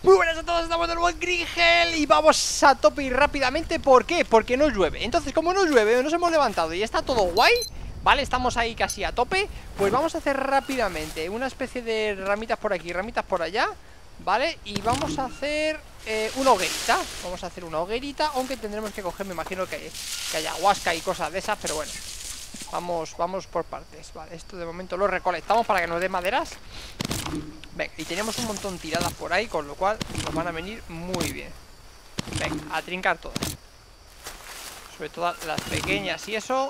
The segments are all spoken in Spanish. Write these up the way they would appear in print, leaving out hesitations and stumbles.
Muy buenas a todos, estamos de nuevo en Green y vamos a tope y rápidamente. ¿Por qué? Porque no llueve. Entonces, como no llueve, nos hemos levantado y está todo guay, ¿vale? Estamos ahí casi a tope. Pues vamos a hacer rápidamente una especie de ramitas por aquí, ramitas por allá, ¿vale? Y vamos a hacer una hoguerita. Vamos a hacer una hoguerita, aunque tendremos que coger, me imagino que haya ayahuasca y cosas de esas, pero bueno. Vamos por partes, vale, esto de momento lo recolectamos para que nos dé maderas. Venga, y tenemos un montón tiradas por ahí, con lo cual nos van a venir muy bien. Venga, a trincar todas. Sobre todo las pequeñas y eso.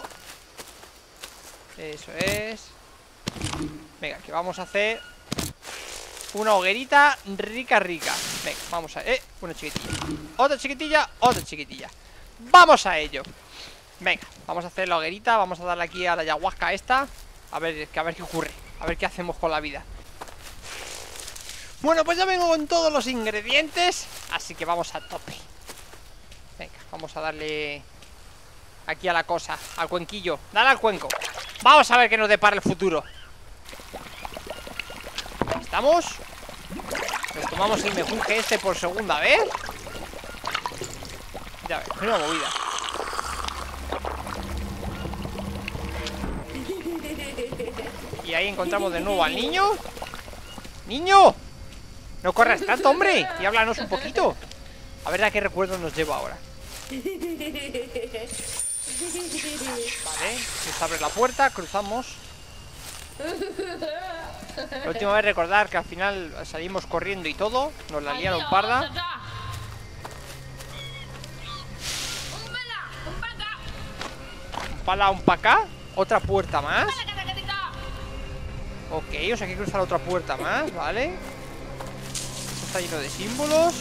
Eso es. Venga, que vamos a hacer una hoguerita rica. Venga, vamos a... una chiquitilla. Otra chiquitilla, otra chiquitilla. ¡Vamos a ello! Venga, vamos a hacer la hoguerita. Vamos a darle aquí a la ayahuasca esta. A ver qué ocurre. A ver qué hacemos con la vida. Bueno, pues ya vengo con todos los ingredientes, así que vamos a tope. Venga, vamos a darle aquí a la cosa, al cuenquillo. Dale al cuenco. Vamos a ver qué nos depara el futuro. ¿Estamos? Nos tomamos el mejunje este por segunda vez. Ya ves, es una movida. Y ahí encontramos de nuevo al niño. ¡Niño! No corras tanto, hombre, y háblanos un poquito. A ver a qué recuerdo nos lleva ahora. Vale, se abre la puerta, cruzamos. La última vez recordar que al final salimos corriendo y todo. Nos la liaron parda. Un pala, un pa' acá. Otra puerta más. Ok, o sea que hay que cruzar otra puerta más, vale. Está lleno de símbolos.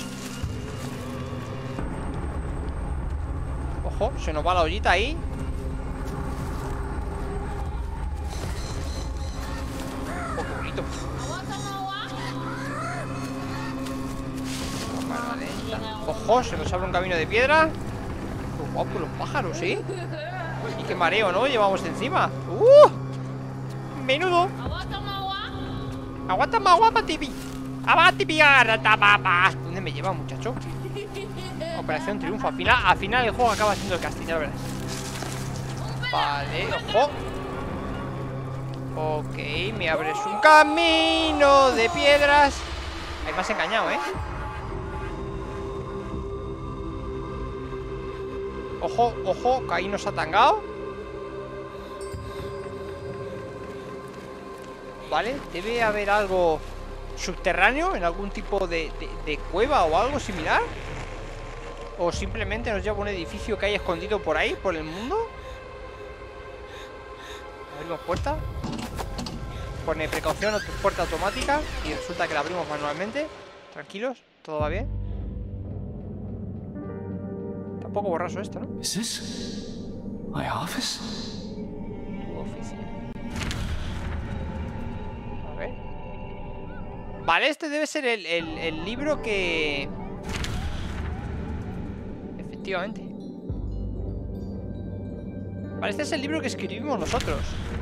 Ojo, se nos va la ollita ahí. Oh, qué bonito. Ojo, se nos abre un camino de piedra. Qué guapo los pájaros, ¿sí? Y qué mareo, ¿no? Llevamos encima. Menudo. Aguanta más guapa, tibi. ¿Dónde me lleva, muchacho? Operación Triunfo. Al final el juego acaba siendo el castillo, ¿verdad? Vale, ojo. Ok, me abres un camino de piedras. Ahí me has engañado, ¿eh? Ojo, ojo, que ahí nos ha tangado. Vale, debe haber algo subterráneo, en algún tipo de cueva o algo similar. O simplemente nos lleva a un edificio que hay escondido por ahí, por el mundo. Abrimos puerta. Pone precaución, puerta automática. Y resulta que la abrimos manualmente. Tranquilos, todo va bien. Está un poco borroso esto, ¿no? ¿Es this my office? Tu oficina. A ver. Vale, este debe ser el libro que... Efectivamente. Vale, este es el libro que escribimos nosotros.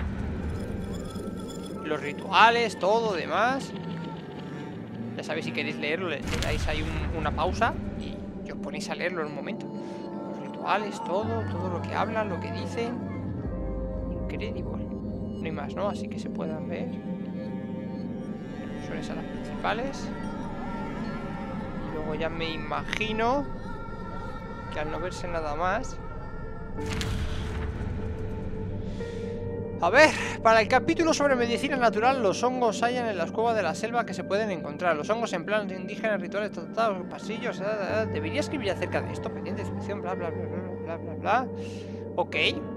Los rituales, todo, demás. Ya sabéis, si queréis leerlo, le dais ahí una pausa y os ponéis a leerlo en un momento. Los rituales, todo lo que hablan, lo que dicen. Increíble. No hay más, ¿no? Así que se puedan ver. Son esas las principales. Y luego ya me imagino que al no verse nada más... A ver, para el capítulo sobre medicina natural, los hongos hallan en las cuevas de la selva que se pueden encontrar. Los hongos en plan indígenas, rituales, tratados, pasillos... Debería escribir acerca de esto, pendiente de descripción, bla, bla, bla, bla, bla, bla. Ok.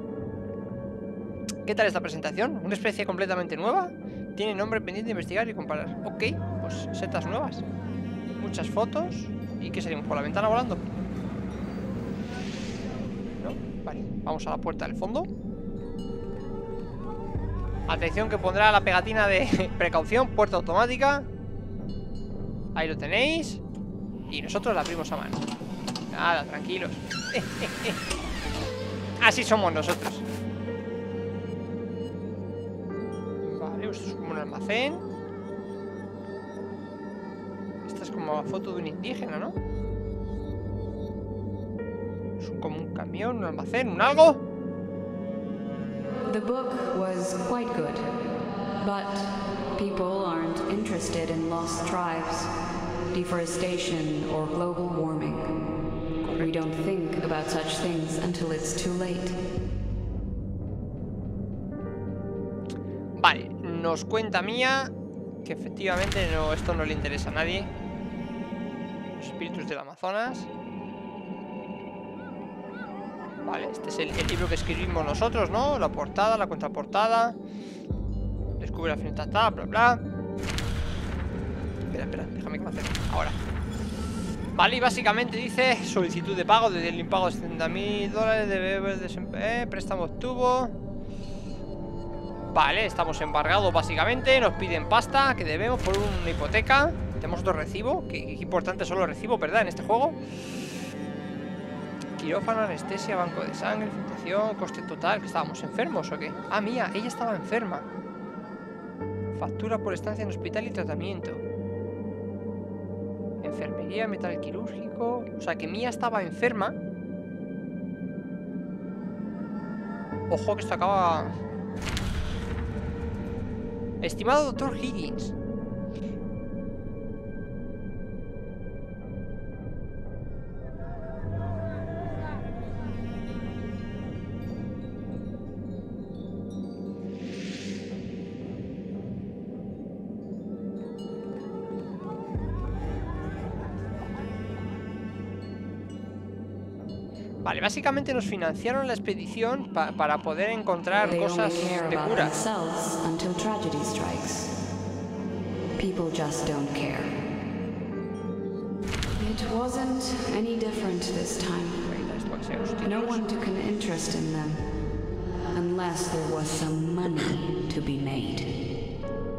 ¿Qué tal esta presentación? ¿Una especie completamente nueva? Tiene nombre pendiente de investigar y comparar. Ok, pues setas nuevas. Muchas fotos. ¿Y qué salimos por la ventana volando? ¿No? Vale, vamos a la puerta del fondo. Atención que pondrá la pegatina de precaución, puerta automática. Ahí lo tenéis. Y nosotros la abrimos a mano. Nada, tranquilos. Así somos nosotros. Vale, esto es como un almacén. esta es como la foto de un indígena, ¿no? Es como un camión, un almacén, un algo. The book was quite good, but people aren't interested in lost tribes, deforestation, or global warming. We don't think about such things until it's too late. Vale, nos cuenta Mia que efectivamente no, esto no le interesa a nadie. Los espíritus del Amazonas. Vale, este es el libro que escribimos nosotros, ¿no? La portada, la contraportada. Descubre la finita, bla, bla. Espera, déjame que me acerque. Ahora. Vale, y básicamente dice solicitud de pago desde el impago de $70.000 de préstamo obtuvo. Vale, estamos embargados básicamente. Nos piden pasta que debemos por una hipoteca. Tenemos otro recibo. Qué importante son los recibos, ¿verdad? En este juego. Quirófano, anestesia, banco de sangre, infiltración, coste total. ¿Que estábamos enfermos o qué? Ah, Mía, ella estaba enferma. Factura por estancia en hospital y tratamiento. Enfermería, metal quirúrgico. O sea que Mía estaba enferma. Ojo que esto acaba... Estimado doctor Higgins. Vale, básicamente nos financiaron la expedición para poder encontrar cosas de cura. People just don't care. It wasn't any different this time. No one took an interest in them unless there was some money to be made.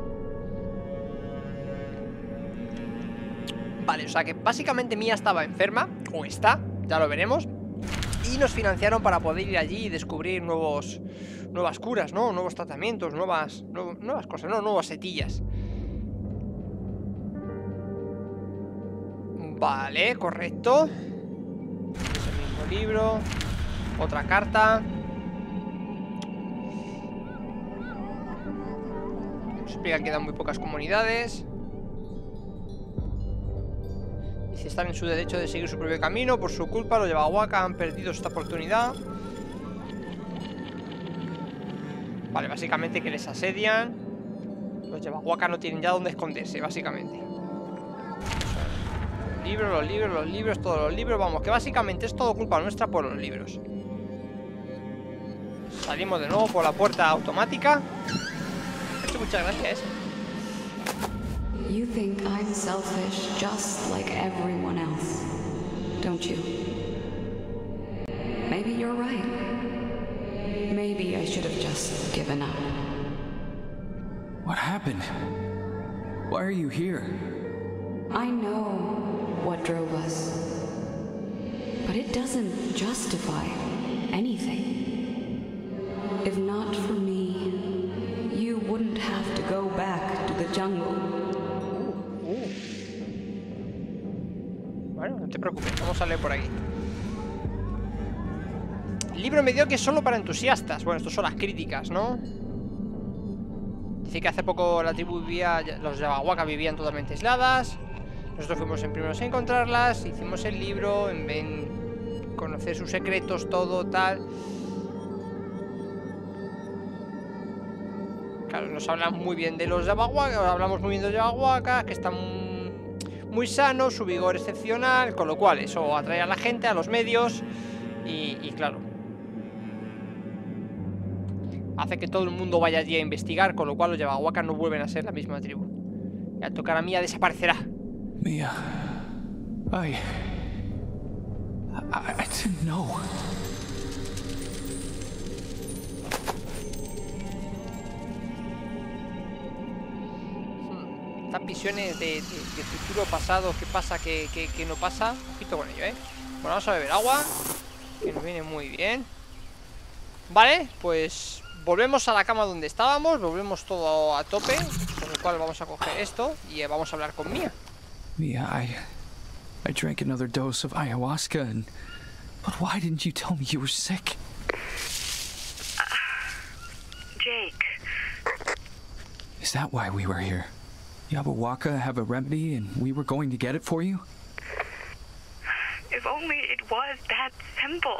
Vale, o sea que básicamente Mía estaba enferma, o está, ya lo veremos. Y nos financiaron para poder ir allí y descubrir nuevas curas, ¿no? Nuevos tratamientos, nuevas cosas, ¿no? Nuevas setillas. Vale, correcto. Es el mismo libro. Otra carta. Nos explica que quedan muy pocas comunidades. Dice, están en su derecho de seguir su propio camino. Por su culpa los Yabahuaca han perdido esta oportunidad. Vale, básicamente que les asedian. Los Yabahuaca no tienen ya dónde esconderse, básicamente. Los libros, todos los libros. Vamos, que básicamente es todo culpa nuestra por los libros. Salimos de nuevo por la puerta automática. Muchas gracias. You think I'm selfish just like everyone else, don't you? Maybe you're right. Maybe I should have just given up. What happened? Why are you here? I know what drove us, but it doesn't justify anything. If not for me, you wouldn't have to go back to the jungle. Bueno, no te preocupes, vamos a leer por aquí. El libro me dio que es solo para entusiastas. Bueno, estas son las críticas, ¿no? Dice que hace poco la tribu vivía, los Yabahuaca vivían totalmente aisladas. Nosotros fuimos en primeros a encontrarlas. Hicimos el libro, en conocer sus secretos, todo, tal. Claro, nos hablan muy bien de los Yabahuaca. Hablamos muy bien de los Yabahuaca, que están muy sanos, su vigor excepcional. Con lo cual eso atrae a la gente, a los medios. Y claro, hace que todo el mundo vaya allí a investigar. Con lo cual los Yabahuaca no vuelven a ser la misma tribu. Y al tocar a Mía desaparecerá. Mia, I didn't know. Estas visiones de futuro, pasado, qué pasa, qué no pasa. Ojito con ello, Bueno, vamos a beber agua, que nos viene muy bien. Vale, pues volvemos a la cama donde estábamos. Volvemos todo a tope. Con lo cual vamos a coger esto y vamos a hablar con Mía. Mia, I drank another dose of ayahuasca but why didn't you tell me you were sick? Jake. Is that why we were here? Yabuwaka have a remedy and we were going to get it for you? If only it was that simple.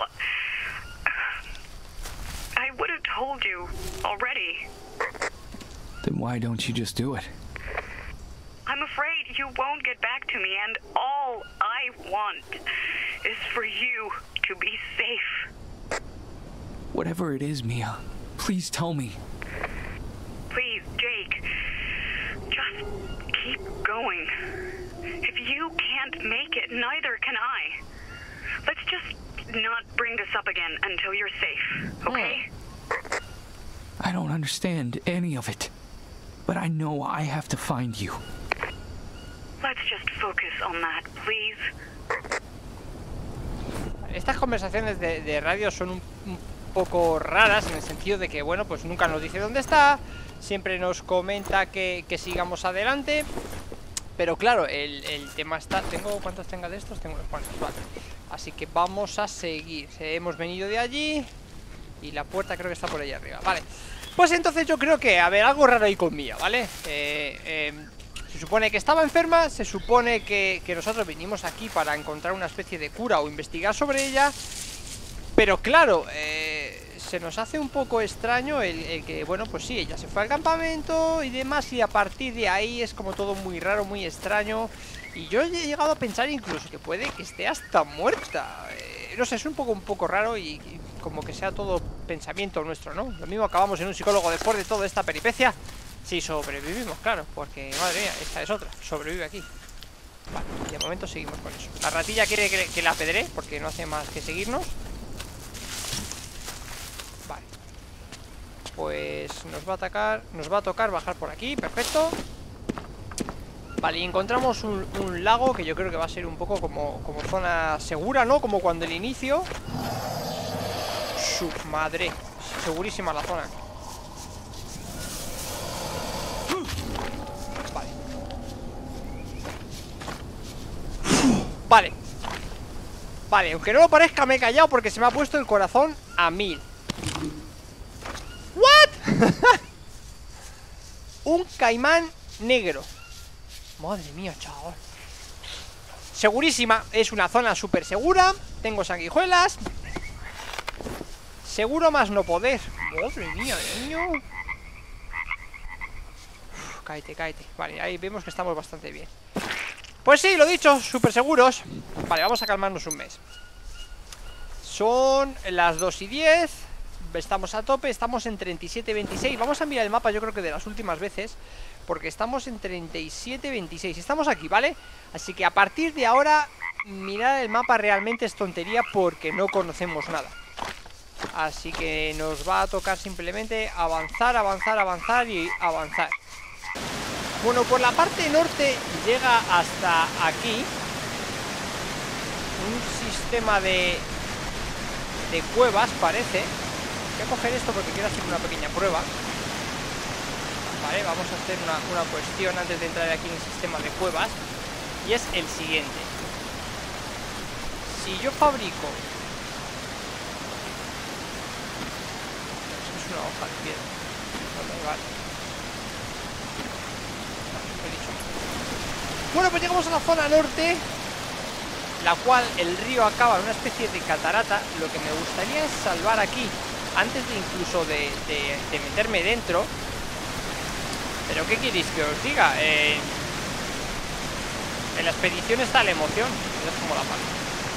I would have told you already. Then why don't you just do it? I'm afraid you won't get back to me, and all I want is for you to be safe. Whatever it is, Mia, please tell me. Please, Jake, just keep going. If you can't make it, neither can I. Let's just not bring this up again until you're safe, okay? I don't understand any of it, but I know I have to find you. Let's just focus on that, please. Estas conversaciones de radio son un poco raras en el sentido de que, bueno, pues nunca nos dice dónde está, siempre nos comenta que sigamos adelante, pero claro, el tema está... ¿Cuántos tenga de estos? Tengo unos cuantos, vale. Así que vamos a seguir. Hemos venido de allí y la puerta creo que está por allá arriba, vale. Pues entonces yo creo que, a ver, algo raro ahí con Mia, ¿vale? Se supone que estaba enferma, se supone que nosotros vinimos aquí para encontrar una especie de cura o investigar sobre ella. Pero claro, se nos hace un poco extraño el que, bueno, pues sí, ella se fue al campamento y demás, y a partir de ahí es como todo muy raro, muy extraño. Y yo he llegado a pensar incluso que puede que esté hasta muerta. No sé, es un poco raro y como que sea todo pensamiento nuestro, ¿no? Lo mismo acabamos en un psicólogo después de toda esta peripecia. Sí, sobrevivimos, claro, porque, madre mía, esta es otra, sobrevive aquí. Vale, y de momento seguimos con eso. La ratilla quiere que la apedree, porque no hace más que seguirnos. Vale. Pues nos va a tocar bajar por aquí, perfecto. Vale, y encontramos un lago que yo creo que va a ser un poco como zona segura, ¿no? Como cuando el inicio. Su madre, segurísima la zona. Vale. Vale, aunque no lo parezca, me he callado porque se me ha puesto el corazón a 1000. ¿What? Un caimán negro. Madre mía, chaval. Segurísima, es una zona súper segura. Tengo sanguijuelas. Seguro más no poder. Madre mía, niño. Cáete, cáete. Vale, ahí vemos que estamos bastante bien. Pues sí, lo dicho, súper seguros. Vale, vamos a calmarnos un mes. Son las 2:10. Estamos a tope, estamos en 37-26. Vamos a mirar el mapa, yo creo que de las últimas veces, porque estamos en 37-26. Estamos aquí, ¿vale? Así que a partir de ahora, mirar el mapa realmente es tontería porque no conocemos nada. Así que nos va a tocar simplemente avanzar, avanzar, avanzar y avanzar. Bueno, por la parte norte llega hasta aquí un sistema de cuevas, parece. Voy a coger esto porque quiero hacer una pequeña prueba. Vale, vamos a hacer una cuestión antes de entrar aquí en el sistema de cuevas. Y es el siguiente. Si yo fabrico... Eso es una hoja de piedra. Vale. Bueno, pues llegamos a la zona norte, la cual el río acaba en una especie de catarata. Lo que me gustaría es salvar aquí antes de incluso de meterme dentro. Pero ¿qué queréis que os diga? En la expedición está la emoción. Es como la parte.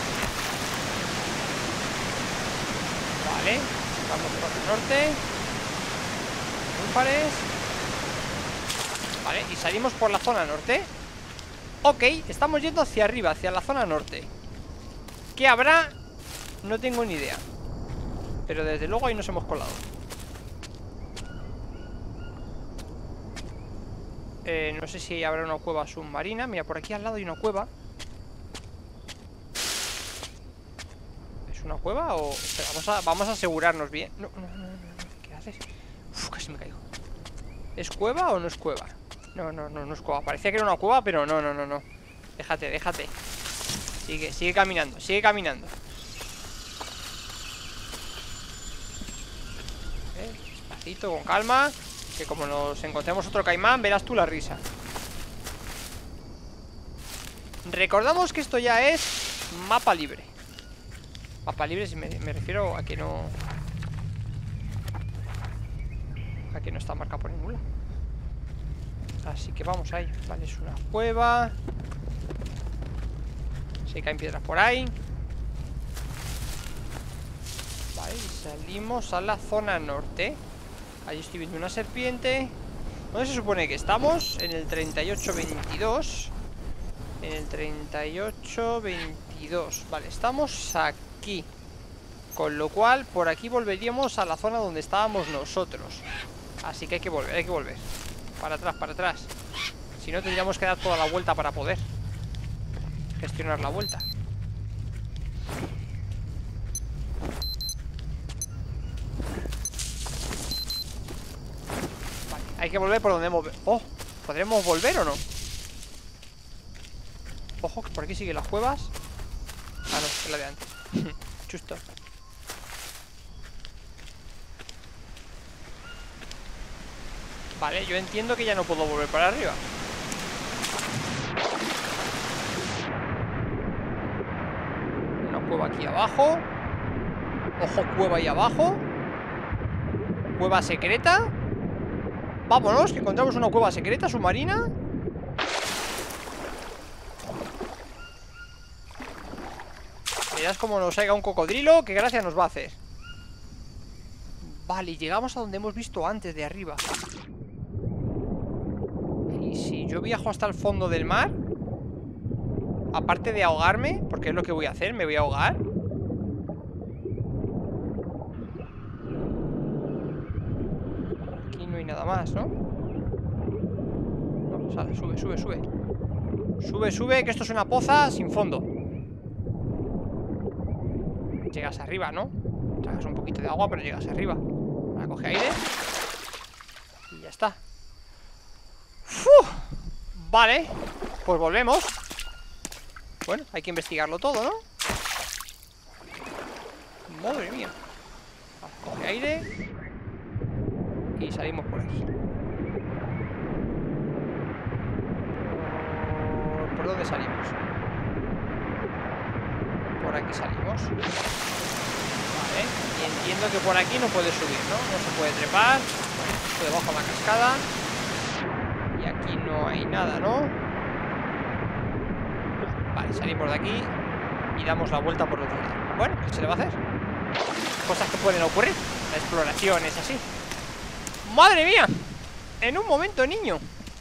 Vale, vamos por el norte. Búfares. Vale, y salimos por la zona norte. Ok, estamos yendo hacia arriba, hacia la zona norte. ¿Qué habrá? No tengo ni idea. Pero desde luego ahí nos hemos colado. No sé si habrá una cueva submarina. Mira, por aquí al lado hay una cueva. ¿Es una cueva o...? Espera, vamos a asegurarnos bien. No. ¿Qué haces? Uf, casi me caigo. ¿Es cueva o no es cueva? No es cueva. Parecía que era una cueva, pero no. Déjate, déjate. Sigue caminando, sigue caminando. Despacito, con calma. Que como nos encontremos otro caimán, verás tú la risa. Recordamos que esto ya es mapa libre. Mapa libre, si me refiero a que no... A que no está marcado por ningún lado. Así que vamos ahí. Vale, es una cueva. Se caen piedras por ahí. Vale, y salimos a la zona norte. Ahí estoy viendo una serpiente. ¿Dónde se supone que estamos? En el 3822. En el 3822. Vale, estamos aquí. Con lo cual, por aquí volveríamos a la zona donde estábamos nosotros. Así que hay que volver, hay que volver. Para atrás, para atrás. Si no, tendríamos que dar toda la vuelta para poder gestionar la vuelta. Vale, hay que volver por donde hemos... Oh, ¿podremos volver o no? Ojo, que por aquí siguen las cuevas. Ah, no, es la de antes. Justo. Vale, yo entiendo que ya no puedo volver para arriba. Una cueva aquí abajo. Ojo, cueva ahí abajo. Cueva secreta. Vámonos, que encontramos una cueva secreta submarina. Mirad cómo nos salga un cocodrilo. Qué gracia nos va a hacer. Vale, llegamos a donde hemos visto antes, de arriba. Y si yo viajo hasta el fondo del mar, aparte de ahogarme, porque es lo que voy a hacer, me voy a ahogar. Aquí no hay nada más, ¿no? No, sale, sube, sube, sube. Sube, sube, que esto es una poza sin fondo. Llegas arriba, ¿no? Tragas un poquito de agua, pero llegas arriba. Ahora coge aire. Y ya está. ¡Uf! Vale, pues volvemos. Bueno, hay que investigarlo todo, ¿no? Madre mía. Vale, coge aire. Y salimos por aquí. ¿Por dónde salimos? Por aquí salimos. Vale, y entiendo que por aquí no puede subir, ¿no? No se puede trepar. Bueno, esto debajo de la cascada. Y aquí no hay nada, ¿no? Vale, salimos de aquí y damos la vuelta por otro lado. Bueno, ¿qué se le va a hacer? Cosas que pueden ocurrir. La exploración es así. ¡Madre mía! En un momento, niño.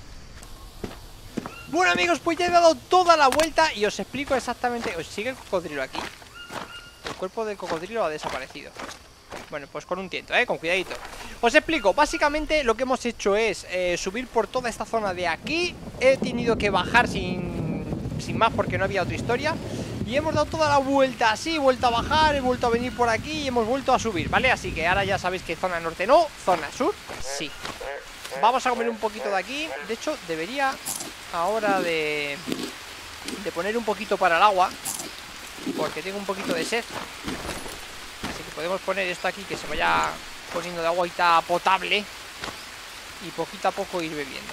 Bueno, amigos, pues ya he dado toda la vuelta y os explico exactamente... ¿Os sigue el cocodrilo aquí? El cuerpo del cocodrilo ha desaparecido. Bueno, pues con un tiento, con cuidadito. Os explico, básicamente lo que hemos hecho es subir por toda esta zona de aquí. He tenido que bajar sin más porque no había otra historia. Y hemos dado toda la vuelta así, he vuelto a bajar, he vuelto a venir por aquí y hemos vuelto a subir, ¿vale? Así que ahora ya sabéis que zona norte no, zona sur sí. Vamos a comer un poquito de aquí. De hecho, debería ahora de poner un poquito para el agua, porque tengo un poquito de sed. Así que podemos poner esto aquí, que se vaya poniendo de agüita potable y poquito a poco ir bebiendo.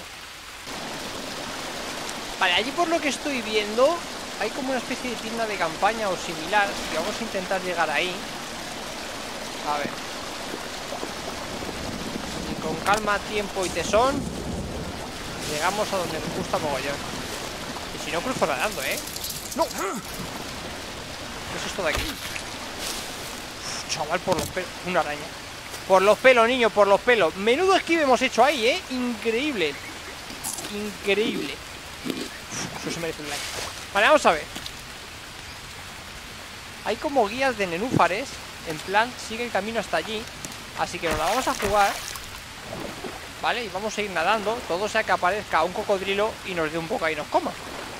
Vale, allí por lo que estoy viendo hay como una especie de tienda de campaña o similar. Así que vamos a intentar llegar ahí. A ver. Y con calma, tiempo y tesón llegamos a donde nos gusta mogollón. Y si no, cruzo nadando, ¿eh? ¡No! ¿Qué es esto de aquí? Uf, chaval, por los pelos. Una araña. Por los pelos, niño, por los pelos. Menudo esquive hemos hecho ahí, ¿eh? Increíble. Increíble. Uf, eso se merece un like. Vale, vamos a ver. Hay como guías de nenúfares. En plan, sigue el camino hasta allí. Así que nos la vamos a jugar. Vale, y vamos a ir nadando. Todo sea que aparezca un cocodrilo y nos dé un poco ahí y nos coma.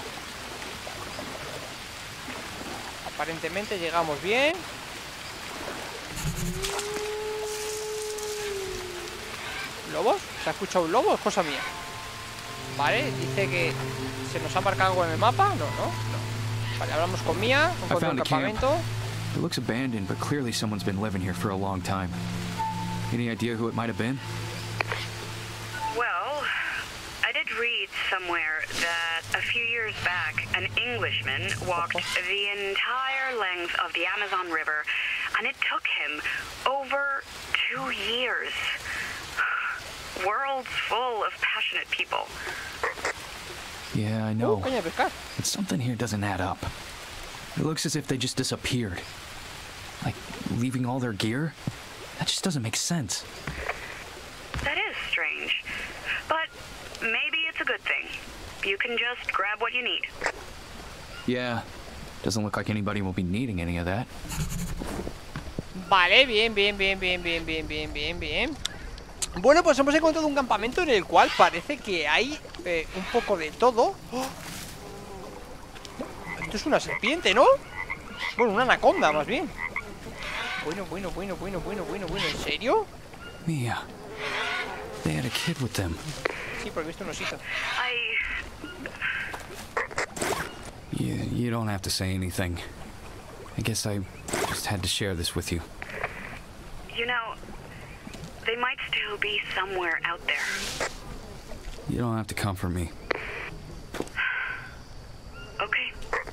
Aparentemente llegamos bien. ¿Lobos? ¿Se ha escuchado un lobo? Es cosa mía. Vale, dice que se nos ha marcado algo en el mapa. No. Vale, hablamos con Mia. Encontró un campamento. It looks abandoned, but clearly someone's been living here for a long time. Any idea who it might have been? Well, I did read somewhere that a few years back, an Englishman walked the entire length of the Amazon River, and it took him over 2 years. Worlds full of passionate people. Yeah, I know. Caña de pescar. But something here doesn't add up. It looks as if they just disappeared. Like, leaving all their gear? That just doesn't make sense. That is strange. But maybe it's a good thing. You can just grab what you need. Yeah. Doesn't look like anybody will be needing any of that. Vale, bien. Bueno, pues hemos encontrado un campamento en el cual parece que hay un poco de todo. ¡Oh! Esto es una serpiente, ¿no? Bueno, una anaconda, más bien. Bueno, ¿en serio? Mia, they had a kid with them. Sí, porque he visto un osito. You don't have to say anything. I guess I just had to share this with you. You know, they might still be somewhere out there. You don't have to comfort me. Okay.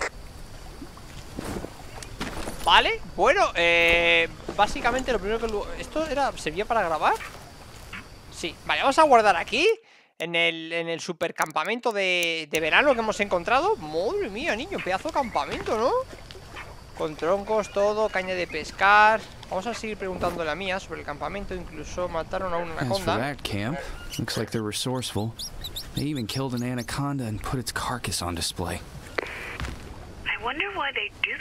Vale, bueno, básicamente lo primero que... ¿Esto servía para grabar? Sí, vale, vamos a guardar aquí en el supercampamento de verano que hemos encontrado. Madre mía, niño, pedazo de campamento, ¿no? Con troncos, todo, caña de pescar. Vamos a seguir preguntándole a Mia sobre el campamento. Incluso mataron a una As for anaconda. that camp, looks like they're resourceful. They even killed an anaconda and put its carcass on display. I wonder why they do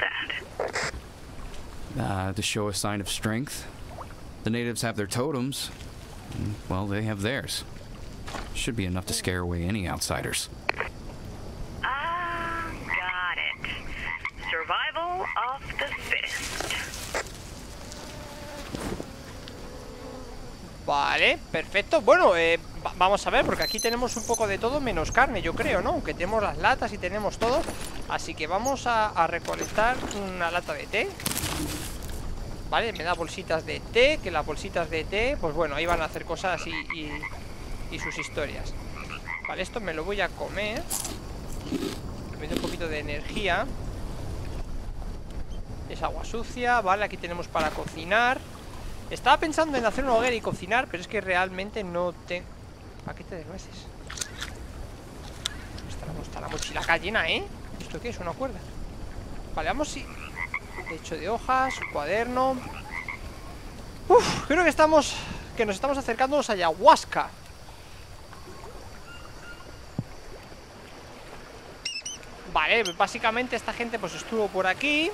that. To show a sign of strength. The natives have their totems. And, well, they have theirs. Should be enough to scare away any outsiders. Got it. Survival of the fittest. Vale, perfecto. Bueno, vamos a ver, porque aquí tenemos un poco de todo menos carne, yo creo, ¿no? Aunque tenemos las latas y tenemos todo. Así que vamos a recolectar una lata de té. Vale, me da bolsitas de té. Que las bolsitas de té, pues bueno, ahí van a hacer cosas y sus historias. Vale, esto me lo voy a comer. Me da un poquito de energía. Es agua sucia. Vale, aquí tenemos para cocinar. Estaba pensando en hacer una hoguera y cocinar, pero es que realmente no tengo... Paquete de nueces. Está la mochila acá llena, ¿eh? ¿Esto qué es? ¿Una cuerda? Vale, vamos y... Techo de hojas, cuaderno. Uf, creo que nos estamos acercando a ayahuasca. Vale, básicamente esta gente pues estuvo por aquí.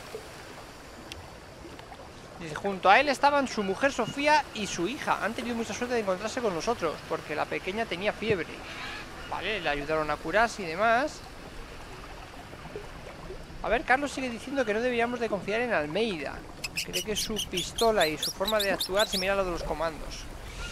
Y junto a él estaban su mujer Sofía y su hija. Han tenido mucha suerte de encontrarse con nosotros, porque la pequeña tenía fiebre. Vale, le ayudaron a curarse y demás. A ver, Carlos sigue diciendo que no deberíamos de confiar en Almeida. Cree que su pistola y su forma de actuar se mira a lo de los comandos.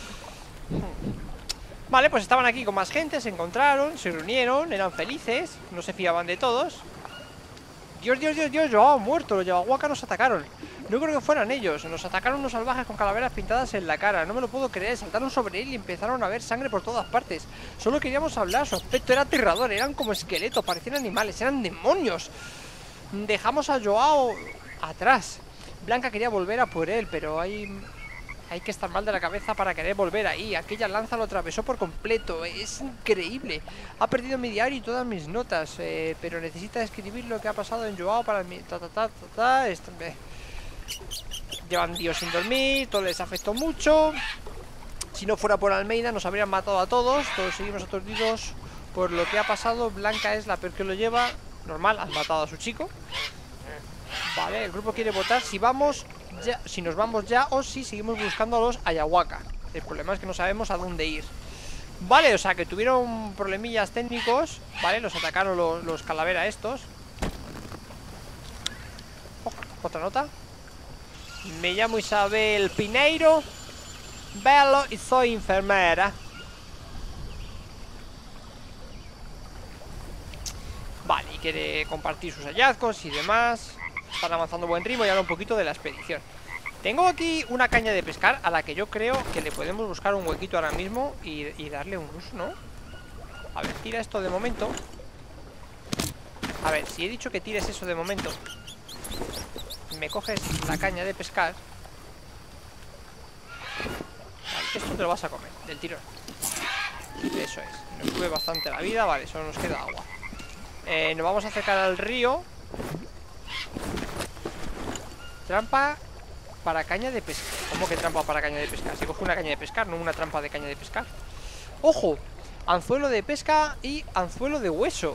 Vale, pues estaban aquí con más gente, se encontraron, se reunieron, eran felices, no se fiaban de todos. Dios, Joao muerto, los Yabahuaca nos atacaron. No creo que fueran ellos, nos atacaron unos salvajes con calaveras pintadas en la cara. No me lo puedo creer, saltaron sobre él y empezaron a ver sangre por todas partes. Solo queríamos hablar, su aspecto era aterrador, eran como esqueletos, parecían animales, eran demonios. Dejamos a Joao atrás. Blanca quería volver a por él, pero hay que estar mal de la cabeza para querer volver ahí. Aquella lanza lo atravesó por completo. Es increíble. Ha perdido mi diario y todas mis notas, pero necesita escribir lo que ha pasado en Joao para mi... Llevan días sin dormir, todo les afectó mucho. Si no fuera por Almeida nos habrían matado a todos. Todos seguimos aturdidos por lo que ha pasado. Blanca es la peor que lo lleva. Normal, han matado a su chico. Vale, el grupo quiere votar si vamos ya, si nos vamos ya o si seguimos buscando a los ayahuasca. El problema es que no sabemos a dónde ir. Vale, o sea que tuvieron problemillas técnicos. Vale, los atacaron los calaveras estos. Oh, otra nota. Me llamo Isabel Pineiro Bello y soy enfermera. quiere compartir sus hallazgos y demás. Están avanzando a buen ritmo y ahora un poquito de la expedición. Tengo aquí una caña de pescar a la que yo creo que le podemos buscar un huequito ahora mismo y darle un uso, ¿no? A ver, tira esto de momento. A ver, si he dicho que tires eso de momento, me coges la caña de pescar. Vale, esto te lo vas a comer, del tirón. Eso es, nos sube bastante la vida. Vale, solo nos queda agua. Nos vamos a acercar al río. Trampa para caña de pescar. ¿Cómo que trampa para caña de pescar? Se coge una caña de pescar, no una trampa de caña de pescar. ¡Ojo! Anzuelo de pesca y anzuelo de hueso.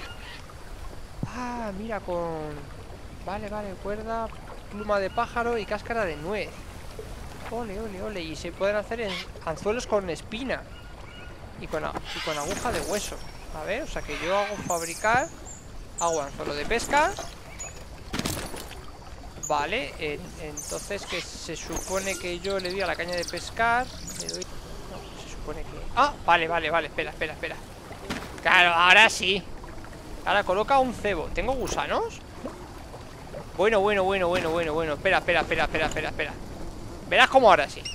Ah, mira, con... Vale, cuerda, pluma de pájaro y cáscara de nuez. Ole, ole, ole. Y se pueden hacer anzuelos con espina y con aguja de hueso. A ver, o sea que yo hago anzuelo de pesca. Vale, entonces que se supone que yo le doy a la caña de pescar. Le doy... No, se supone que... Ah, vale, espera. Claro, ahora sí. Ahora coloca un cebo. ¿Tengo gusanos? Bueno. Espera. Verás cómo ahora sí.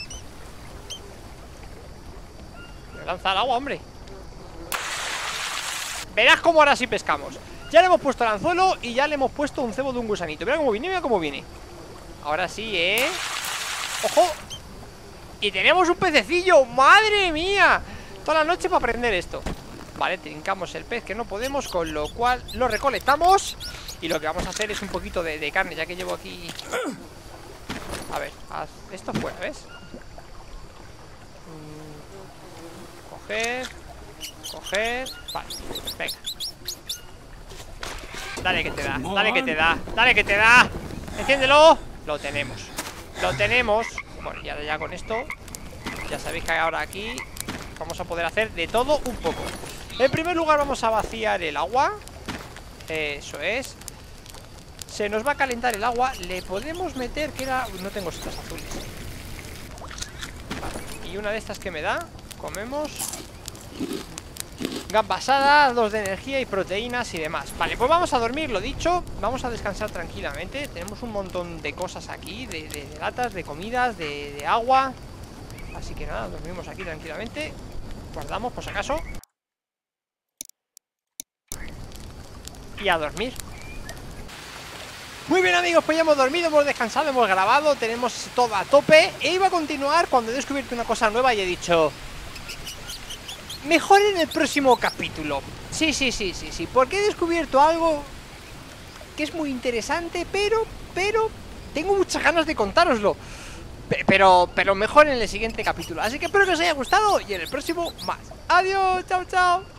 Me lanza al agua, hombre. Verás cómo ahora sí pescamos. Ya le hemos puesto el anzuelo y ya le hemos puesto un cebo de un gusanito. Mira cómo viene. Ahora sí, ¡ojo! Y tenemos un pececillo. ¡Madre mía! Toda la noche para aprender esto. Vale, trincamos el pez que no podemos, con lo cual lo recolectamos. Y lo que vamos a hacer es un poquito de carne, ya que llevo aquí... A ver, haz esto fuera, ¿ves? Coger... Vale, venga. Dale que te da. Enciéndelo. Lo tenemos. Bueno, y ahora ya con esto, ya sabéis que ahora aquí vamos a poder hacer de todo un poco. En primer lugar vamos a vaciar el agua. Eso es. Se nos va a calentar el agua. Le podemos meter que era... No tengo estas azules. Vale. Y una de estas que me da, comemos gambasada, 2 de energía y proteínas y demás. Vale, pues vamos a dormir, lo dicho. Vamos a descansar tranquilamente. Tenemos un montón de cosas aquí, de latas, de comidas, de agua. Así que nada, dormimos aquí tranquilamente. Guardamos por si acaso. Y a dormir. Muy bien, amigos, pues ya hemos dormido, hemos descansado, hemos grabado. Tenemos todo a tope. E iba a continuar cuando he descubierto una cosa nueva y he dicho... Mejor en el próximo capítulo. Sí, porque he descubierto algo que es muy interesante, pero tengo muchas ganas de contároslo. Pero mejor en el siguiente capítulo. Así que espero que os haya gustado y en el próximo más. Adiós, chao.